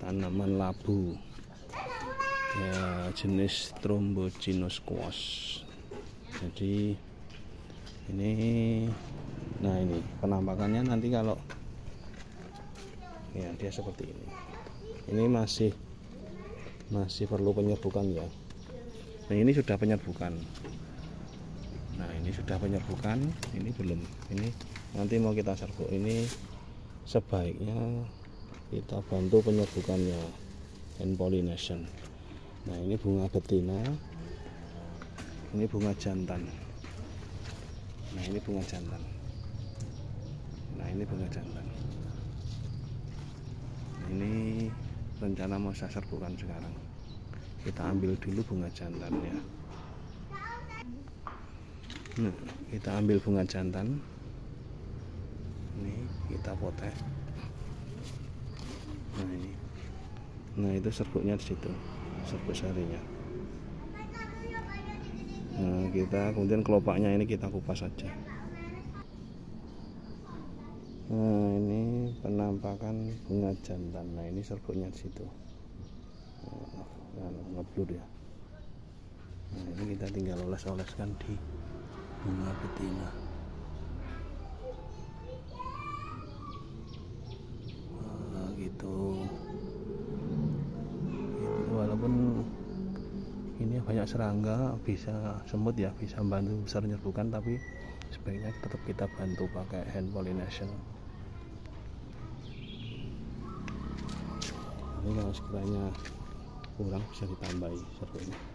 tanaman labu ya, jenis Thrombogynous squash. Jadi ini, nah ini penampakannya nanti kalau ya dia seperti ini. Ini masih perlu penyerbukan ya. Nah ini sudah penyerbukan. Nah ini sudah penyerbukan, ini belum. Ini nanti mau kita serbuk. Ini sebaiknya kita bantu penyerbukannya, hand pollination. Nah ini bunga betina, ini bunga jantan. Nah ini bunga jantan. Nah ini bunga jantan. Ini rencana mau saya serbukan sekarang. Kita ambil dulu bunga jantannya. Nah, kita ambil bunga jantan. Ini kita potek. Nah ini. Nah itu serbuknya di situ, serbuk sarinya. Nah kita kemudian kelopaknya ini kita kupas saja. Nah ini penampakan bunga jantan. Nah ini serbuknya di situ. Nah, ngeblur ya. Nah ini kita tinggal oles-oleskan di bunga betina. Nah gitu. Walaupun ini banyak serangga, bisa semut ya, bisa membantu besar menyerbukan, tapi sebaiknya tetap kita bantu pakai hand pollination. Ini kalau sekiranya kurang bisa ditambahi serbuknya.